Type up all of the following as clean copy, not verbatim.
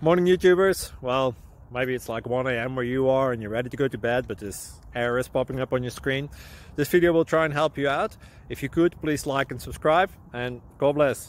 Morning YouTubers. Well, maybe it's like 1 a.m. where you are and you're ready to go to bed, but this error is popping up on your screen. This video will try and help you out. If you could, please like and subscribe, and God bless.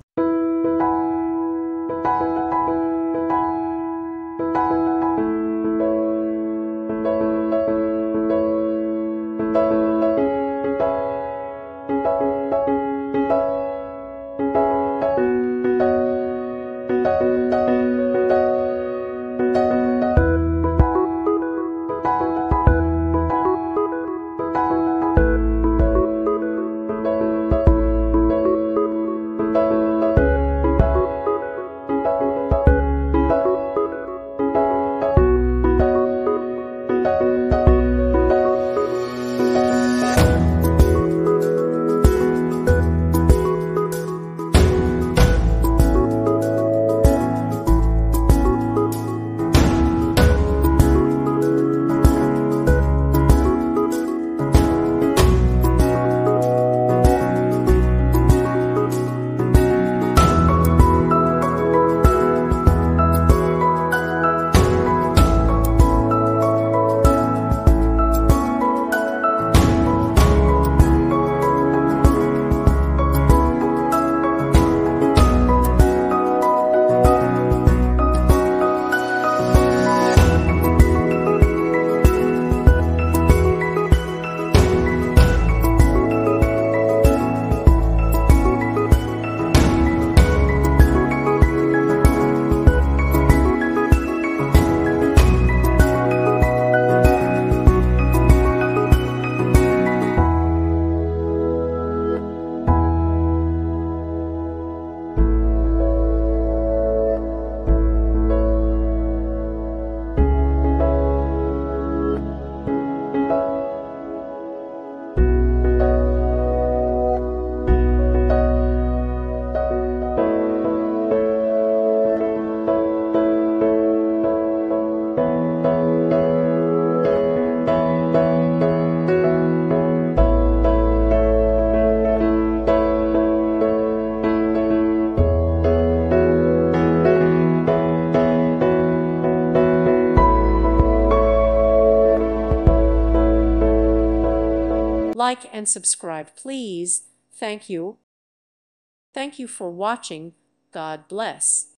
Like and subscribe, please. Thank you. Thank you for watching. God bless.